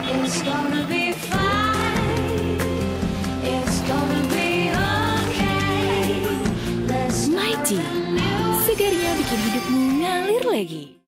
It's gonna be fine. It's gonna be okay. Let's start Mighty, anew. segarnya bikin hidupmu ngalir lagi.